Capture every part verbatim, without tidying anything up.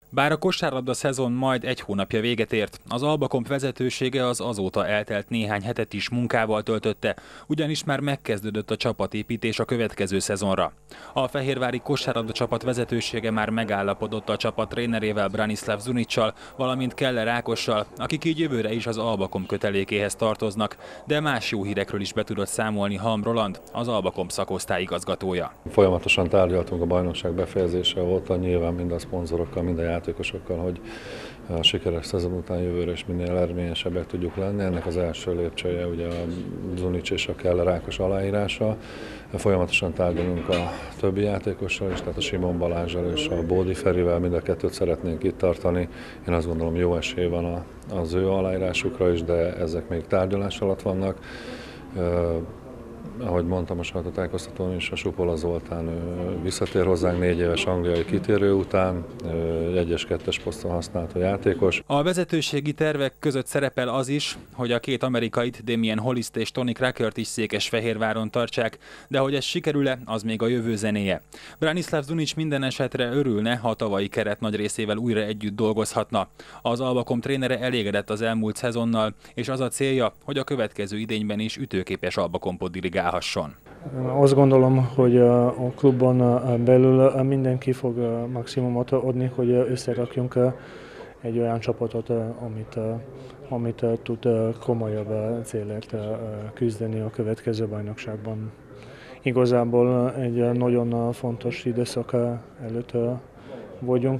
Bár a kosárlabda szezon majd egy hónapja véget ért, az Albakomp vezetősége az azóta eltelt néhány hetet is munkával töltötte, ugyanis már megkezdődött a csapatépítés a következő szezonra. A fehérvári kosárlabda csapat vezetősége már megállapodott a csapat trénerével, Branislav Zunicsal, valamint Keller Ákossal, akik így jövőre is az Albakomp kötelékéhez tartoznak, de más jó hírekről is be tudott számolni Halm Roland, az Albakomp szakosztály igazgatója. Folyamatosan tárgyaltunk a bajnokság befejezése óta, nyilván mind a szponzorokkal, mind a játékosokkal, hogy a sikeres szezon után jövőre is minél eredményesebbek tudjuk lenni. Ennek az első lépcsője ugye a Zunics és a Keller Ákos aláírása. Folyamatosan tárgyalunk a többi játékossal is, tehát a Simon Balázsral és a Bódi Ferivel, mind a kettőt szeretnénk itt tartani. Én azt gondolom, jó esély van az ő aláírásukra is, de ezek még tárgyalás alatt vannak. Ahogy mondtam a sajtótájékoztatón is, a Supola Zoltán visszatér hozzánk négy éves angliai kitérő után, egyes-kettes poszton használható játékos. A vezetőségi tervek között szerepel az is, hogy a két amerikait, Damien Hollist és Tony Krakert is Székesfehérváron tartsák, de hogy ez sikerül-e, az még a jövő zenéje. Branislav Zunics minden esetre örülne, ha a tavalyi keret nagy részével újra együtt dolgozhatna. Az Albakomp trénere elégedett az elmúlt szezonnal, és az a célja, hogy a következő idényben is ütőképes Albakompot dirigálhasson. Azt gondolom, hogy a klubon belül mindenki fog maximumot adni, hogy összerakjunk egy olyan csapatot, amit, amit tud komolyabb célért küzdeni a következő bajnokságban. Igazából egy nagyon fontos időszak előtt vagyunk.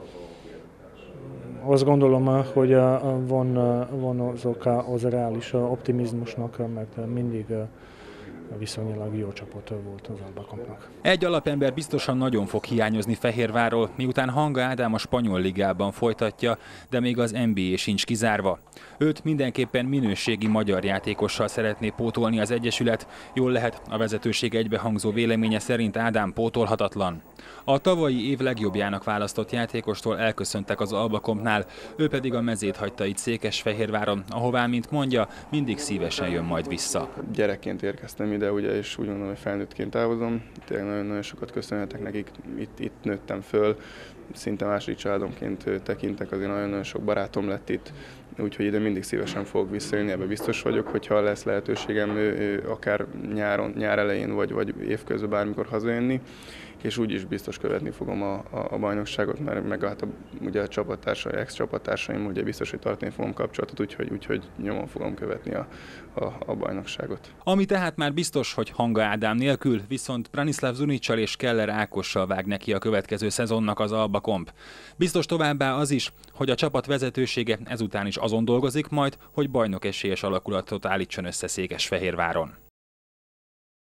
Azt gondolom, hogy van, van az oka az reális optimizmusnak, mert mindig viszonylag jó csapat volt az Albakompnak. Egy alapember biztosan nagyon fog hiányozni Fehérvárról, miután Hanga Ádám a spanyol ligában folytatja, de még az en bé á sincs kizárva. Őt mindenképpen minőségi magyar játékossal szeretné pótolni az Egyesület, jól lehet, a vezetőség egybehangzó véleménye szerint Ádám pótolhatatlan. A tavalyi év legjobbjának választott játékostól elköszöntek az Albakompnál, ő pedig a mezét hagyta itt Székesfehérváron, ahová, mint mondja, mindig szívesen jön majd vissza. Gyerekként érkeztem ide, ugye, és úgy gondolom, hogy felnőttként távozom. Tényleg nagyon-nagyon sokat köszönhetek nekik, itt, itt nőttem föl, szinte második családomként tekintek, azért nagyon-nagyon sok barátom lett itt, úgyhogy ide mindig szívesen fogok visszajönni, ebben biztos vagyok, hogyha lesz lehetőségem akár nyáron, nyár elején vagy, vagy évközben bármikor hazajönni, és úgy is biztos követni fogom a, a, a bajnokságot, mert meg hát a, ugye a csapattársaim, ex-csapattársaim, ugye biztos, hogy tartani fogom kapcsolatot, úgyhogy, úgyhogy nyomon fogom követni a, a, a bajnokságot. Ami tehát már biztos, hogy Hanga Ádám nélkül, viszont Branislav Zunicsal és Keller Ákossal vág neki a következő szezonnak az Albakomp. Biztos továbbá az is, hogy a csapat vezetősége ezután is azon dolgozik majd, hogy bajnok esélyes alakulatot állítson össze Székesfehérváron.